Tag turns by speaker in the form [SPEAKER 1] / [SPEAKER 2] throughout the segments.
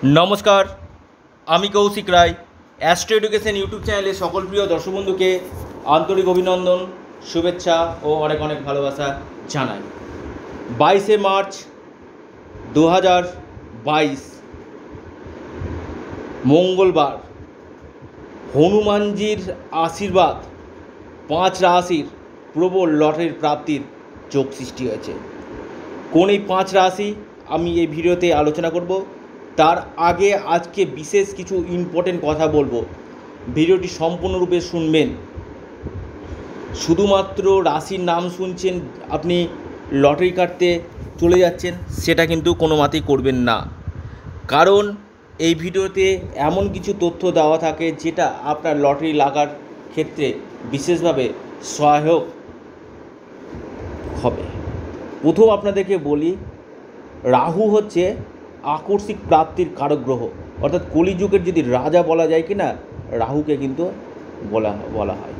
[SPEAKER 1] নমস্কার, আমি Koushik Roy. Astro education YouTube চ্যানেলে সকল প্রিয় দর্শক বন্ধুকে আন্তরিক অভিনন্দন, শুভেচ্ছা ও অনেক অনেক ভালোবাসা জানাই। 22শে মার্চ 2022 মঙ্গলবার, হনুমানজির আশীর্বাদ 5 রাশির প্রবল লটারির প্রাপ্তির যোগ সৃষ্টি হয়েছে। কোন এই 5 রাশি আমি এই ভিডিওতে আলোচনা করব। তার আগে আজকে বিশেষ কিছু ইম্পর্টেন্ট কথা বলবো, ভিডিওটি সম্পূর্ণরূপে শুনবেন। শুধুমাত্র রাশির নাম শুনছেন, আপনি লটারি কাটতে চলে যাচ্ছেন, সেটা কিন্তু কোনো মতেই করবেন না। কারণ এই ভিডিওতে এমন কিছু তথ্য দেওয়া থাকে যেটা আপনার লটারি লাগার ক্ষেত্রে বিশেষভাবে সহায়ক হবে। প্রথম আপনাদেরকে বলি, রাহু হচ্ছে আকস্মিক প্রাপ্তির কারক গ্রহ, অর্থাৎ কলিযুগের যদি রাজা বলা যায় কি না, রাহুকে কিন্তু বলা হয়।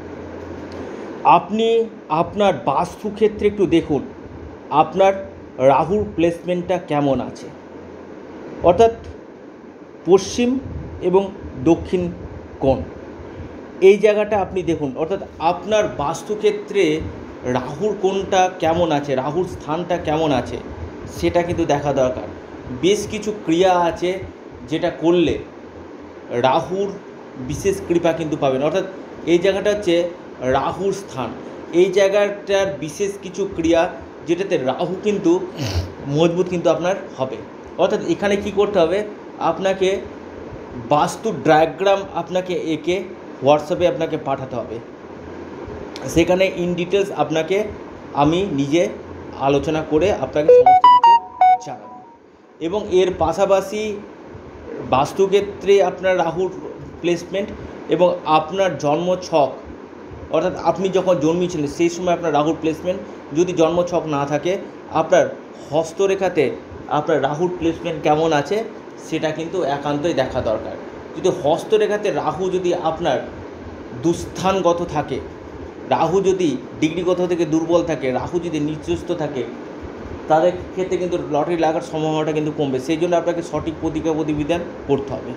[SPEAKER 1] আপনি আপনার বাস্তুক্ষেত্রে একটু দেখুন আপনার রাহুর প্লেসমেন্টটা কেমন আছে, অর্থাৎ পশ্চিম এবং দক্ষিণ কোণ, এই জায়গাটা আপনি দেখুন। অর্থাৎ আপনার বাস্তুক্ষেত্রে রাহুর কোণটা কেমন আছে, রাহুর স্থানটা কেমন আছে, সেটা কিন্তু দেখা দরকার। বেশ কিছু ক্রিয়া আছে যেটা করলে রাহুর বিশেষ কৃপা কিন্তু পাবেন। অর্থাৎ এই জায়গাটা হচ্ছে রাহুর স্থান, এই জায়গাটার বিশেষ কিছু ক্রিয়া যেটাতে রাহু কিন্তু মজবুত কিন্তু আপনার হবে। অর্থাৎ এখানে কি করতে হবে, আপনাকে বাস্তু ডায়াগ্রাম আপনাকে এঁকে হোয়াটসঅ্যাপে আপনাকে পাঠাতে হবে। সেখানে ইন ডিটেলস আপনাকে আমি নিজে আলোচনা করে আপনাকে সমস্ত কিছু জানাবো। এবং এর পাশাপাশি বাস্তুক্ষেত্রে আপনার রাহুর প্লেসমেন্ট এবং আপনার জন্মছক, অর্থাৎ আপনি যখন জন্মেছিলেন সেই সময় আপনার রাহুর প্লেসমেন্ট যদি জন্মছক না থাকে, আপনার হস্তরেখাতে আপনার রাহুর প্লেসমেন্ট কেমন আছে সেটা কিন্তু একান্তই দেখা দরকার। যদি হস্তরেখাতে রাহু যদি আপনার দুস্থানগত থাকে, রাহু যদি ডিগ্রিগত থেকে দুর্বল থাকে, রাহু যদি নিচস্থ থাকে, তাদের ক্ষেত্রে কিন্তু লটারি লাগার সম্ভাবনাটা কিন্তু কমবে। সেই জন্য আপনাকে সঠিক প্রতিবিধান করতে হবে।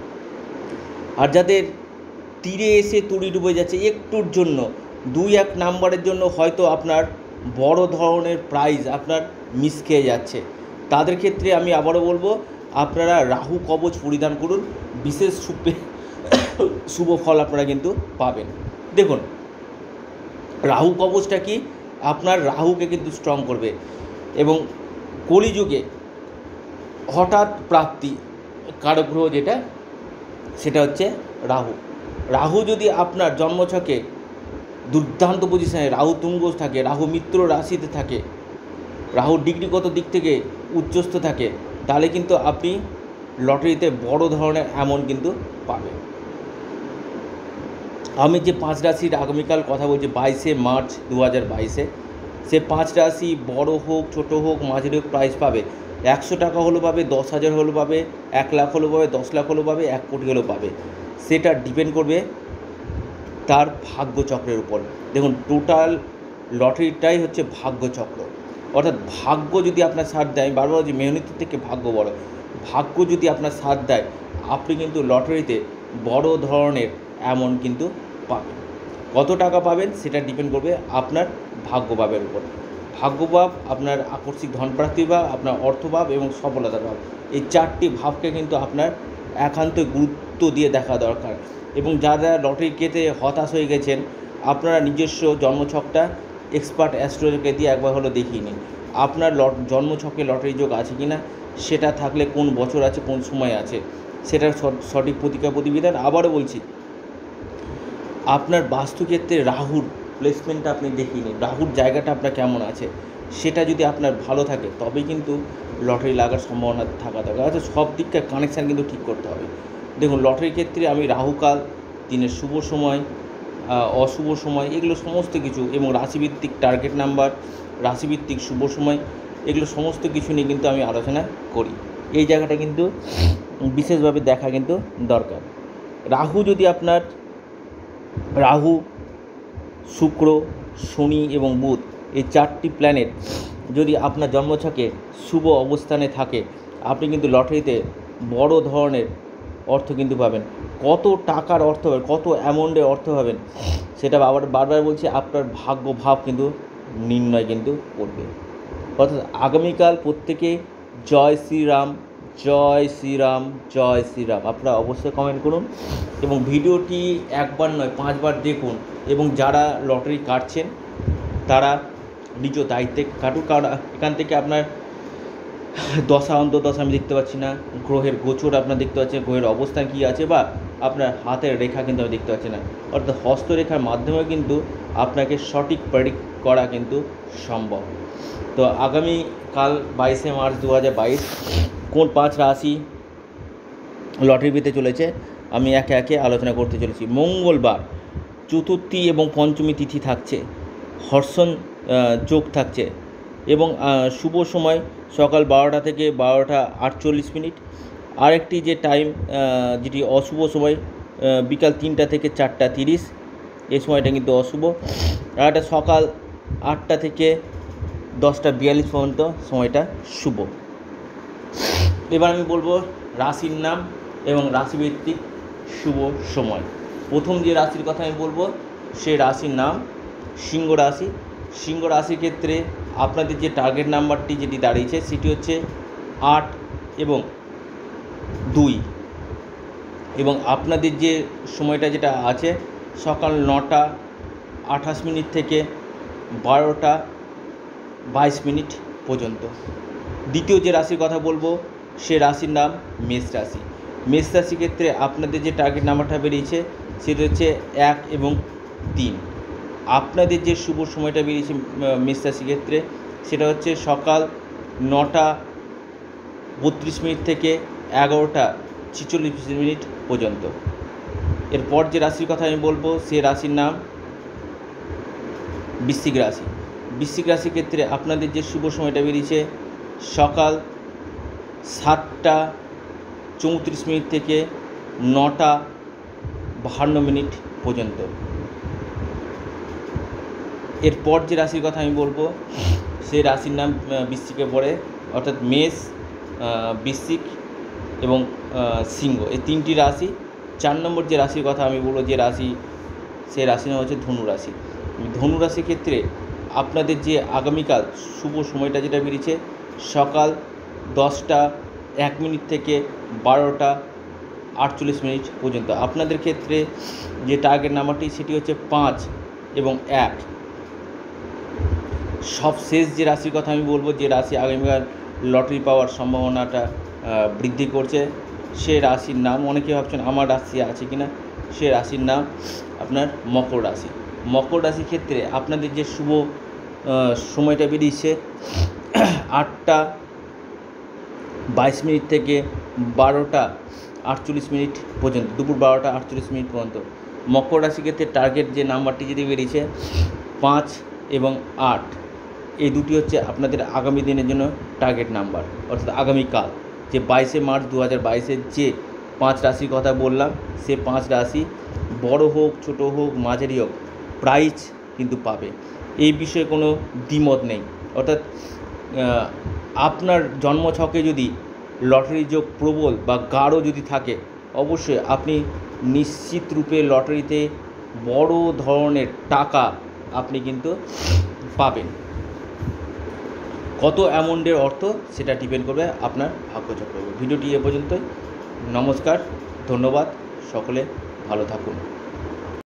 [SPEAKER 1] আর যাদের তীরে এসে তুড়ি ডুবে যাচ্ছে একটুর জন্য, 2-1 নাম্বারের জন্য হয়তো আপনার বড় ধরনের প্রাইজ আপনার মিস খেয়ে যাচ্ছে, তাদের ক্ষেত্রে আমি আবারও বলবো, আপনারা রাহু কবচ পরিধান করুন, বিশেষ শুভ ফল আপনারা কিন্তু পাবেন। দেখুন, রাহু কবচটা কি, আপনার রাহুকে কিন্তু স্ট্রং করবে। এবং কলিযুগে হঠাৎ প্রাপ্তি কারক গ্রহ যেটা, সেটা হচ্ছে রাহু। রাহু যদি আপনার জন্মছকে দুর্দান্ত পজিশনে রাহু তুঙ্গ থাকে, রাহু মিত্র রাশিতে থাকে, রাহু ডিগ্রিগত দিক থেকে উচ্চস্থ থাকে, তাহলে কিন্তু আপনি লটারিতে বড় ধরনের অ্যামাউন্ট কিন্তু পাবেন। আমি যে 5 রাশির আগামীকাল কথা বলছি 22শে মার্চ 2022, সে 5 রাশি বড় হোক ছোট হোক মাঝারি হোক প্রাইজ পাবে। 100 টাকা হলেও পাবে, 10,000 হলেও পাবে, 1 লাখ হলেও পাবে, 10 লাখ হলেও পাবে, 1 কোটি হলেও পাবে। সেটা ডিপেন্ড করবে তার ভাগ্যচক্রের উপর। দেখুন, টোটাল লটারিটাই হচ্ছে ভাগ্যচক্র। অর্থাৎ ভাগ্য যদি আপনার সাথ দেয়, আমি বারবার বলছি মেহনতের থেকে ভাগ্য বড়, ভাগ্য যদি আপনার সাথ দেয়, আপনি কিন্তু লটারিতে বড় ধরনের অ্যামাউন্ট কিন্তু পাবেন। কত টাকা পাবেন সেটা ডিপেন্ড করবে আপনার ভাগ্যভাবের উপর। ভাগ্যভাব আপনার আকস্মিক ধনপ্রাপ্তি ভাব, আপনার অর্থভাব এবং সফলতার ভাব, এই 4টি ভাবকে কিন্তু আপনার একান্তই গুরুত্ব দিয়ে দেখা দরকার। এবং যারা লটারি কেটে হতাশ হয়ে গেছেন, আপনারা নিজস্ব জন্মছকটা এক্সপার্ট অ্যাস্ট্রোলজারকে দিয়ে একবার হলো দেখিয়ে নিন আপনার জন্মছকে লটারি যোগ আছে কি না, সেটা থাকলে কোন বছর আছে, কোন সময় আছে, সেটার সঠিক প্রতিবিধান। আবারও বলছি, আপনার বাস্তুক্ষেত্রে রাহুর প্লেসমেন্টটা আপনি দেখিয়ে নিন, রাহুর জায়গাটা আপনার কেমন আছে, সেটা যদি আপনার ভালো থাকে তবেই কিন্তু লটারি লাগার সম্ভাবনা থাকা দরকার। অর্থাৎ সব দিককার কানেকশান কিন্তু ঠিক করতে হবে। দেখুন, লটারির ক্ষেত্রে আমি রাহুকাল, দিনের শুভ সময়, অশুভ সময়, এগুলো সমস্ত কিছু, এবং রাশিভিত্তিক টার্গেট নাম্বার, রাশিভিত্তিক শুভ সময়, এগুলো সমস্ত কিছু নিয়ে কিন্তু আমি আলোচনা করি। এই জায়গাটা কিন্তু বিশেষভাবে দেখা কিন্তু দরকার। রাহু যদি আপনার, রাহু, শুক্র, শনি এবং বুধ, এই 4টি প্ল্যানেট যদি আপনার জন্মছকে শুভ অবস্থানে থাকে, আপনি কিন্তু লটারিতে বড় ধরনের অর্থ কিন্তু পাবেন। কত টাকার অর্থ পাবেন, কত অ্যামাউন্টের অর্থ পাবেন, সেটা বারবার বলছি, আপনার ভাগ্য ভাব কিন্তু নির্ণয় কিন্তু করবে। অর্থাৎ আগামীকাল প্রত্যেকে জয় শ্রীরাম, জয় শ্রীরাম, জয় শ্রীরাম আপনারা অবশ্যই কমেন্ট করুন এবং ভিডিওটি একবার নয় 5 বার দেখুন। এবং যারা লটারি কাটছেন তারা নিজ দায়িত্বে কাটুক, কারণ এখান থেকে আপনার দশা অন্তর্দশা আমি দেখতে পাচ্ছি না, গ্রহের গোচর আপনার দেখতে পাচ্ছেন, গ্রহের অবস্থান কী আছে, বা আপনার হাতের রেখা কিন্তু আমি দেখতে পাচ্ছি না। অর্থাৎ হস্তরেখার মাধ্যমে কিন্তু আপনাকে সঠিক প্রেডিক্ট করা কিন্তু সম্ভব। তো আগামীকাল 22শে মার্চ 2022 কোন 5 রাশি লটারি পেতে চলেছে আমি একে একে আলোচনা করতে চলেছি। মঙ্গলবার চতুর্থী এবং পঞ্চমী তিথি থাকছে, হর্ষণ যোগ থাকছে এবং শুভ সময় সকাল 12টা থেকে 12টা 48 মিনিট। আরেকটি যে টাইম যেটি অশুভ সময় বিকাল 3টা থেকে 4টা 30, এই সময়টা কিন্তু অশুভ। আর একটা সকাল 8টা থেকে 10টা 42 পর্যন্ত সময়টা শুভ। এবার আমি বলবো রাশির নাম এবং রাশিভিত্তিক শুভ সময়। প্রথম যে রাশির কথা আমি বলবো সে রাশির নাম সিংহ রাশি। সিংহ রাশির ক্ষেত্রে আপনাদের যে টার্গেট নাম্বারটি যেটি দাঁড়িয়েছে সেটি হচ্ছে 8 এবং 2 এবং আপনাদের যে সময়টা যেটা আছে সকাল 9টা 28 মিনিট থেকে 12টা 22 মিনিট পর্যন্ত। দ্বিতীয় যে রাশির কথা বলবো সে রাশির নাম মেষ রাশি। মেষ রাশির ক্ষেত্রে আপনাদের যে টার্গেট নাম্বারটা বেরিয়েছে সেটা হচ্ছে 1 এবং 3। আপনাদের যে শুভ সময়টা বেরিয়েছে মেষ রাশির ক্ষেত্রে সেটা হচ্ছে সকাল 9টা 32 মিনিট থেকে 11টা 46 মিনিট পর্যন্ত। এরপর যে রাশির কথা আমি বলবো সে রাশির নাম বৃশ্চিক রাশি। বৃশ্চিক রাশির ক্ষেত্রে আপনাদের যে শুভ সময়টা বেরিয়েছে সকাল 7টা 34 মিনিট থেকে 9টা 52 মিনিট পর্যন্ত। এরপর যে রাশির কথা আমি বলবো সেই রাশির নাম বৃশ্চিকে পড়ে, অর্থাৎ মেষ, বৃশ্চিক এবং সিংহ, এই 3টি রাশি। 4 নম্বর যে রাশির কথা আমি বলবো যে রাশি, সেই রাশির নাম হচ্ছে ধনু রাশি। ধনু রাশির ক্ষেত্রে আপনাদের যে আগামীকাল শুভ সময়টা যেটা বেরিয়েছে সকাল 10টা 1 মিনিট থেকে 12টা 48 মিনিট পর্যন্ত। আপনাদের ক্ষেত্রে যে টার্গেট নাম্বারটি সেটি হচ্ছে 5 এবং 1। সবশেষ যে রাশির কথা আমি বলবো যে রাশি আগামীকাল লটারি পাওয়ার সম্ভাবনাটা বৃদ্ধি করছে সে রাশির নাম, অনেকে ভাবছেন আমার রাশি আছে কিনা, সে রাশির নাম আপনার মকর রাশি। মকর রাশির ক্ষেত্রে আপনাদের যে শুভ সময়টা বেরিয়েছে 8টা 22 মিনিট থেকে 12টা 48 মিনিট পর্যন্ত, দুপুর 12টা 48 মিনিট পর্যন্ত। মকর রাশির ক্ষেত্রে টার্গেট যে নাম্বারটি যদি বেরিয়েছে 5 এবং 8, এই দুটি হচ্ছে আপনাদের আগামী দিনের জন্য টার্গেট নাম্বার। অর্থাৎ আগামীকাল যে 22শে মার্চ 2022 যে 5 রাশির কথা বললাম সে 5 রাশি বড় হোক ছোট হোক মাঝারি হোক প্রাইজ কিন্তু পাবে, এই বিষয়ে কোনো দ্বিমত নেই। অর্থাৎ আপনার জন্মছকে যদি লটারি যোগ প্রবল বা গাঢ় যদি থাকে অবশ্যই আপনি নিশ্চিত রূপে লটারিতে বড় ধরনের টাকা আপনি কিন্তু পাবেন। কত অ্যামাউন্টের অর্থ সেটা ডিপেন্ড করবে আপনার ভাগ্যচক্রের উপর। ভিডিওটি এ পর্যন্তই। নমস্কার, ধন্যবাদ, সকলে ভালো থাকুন।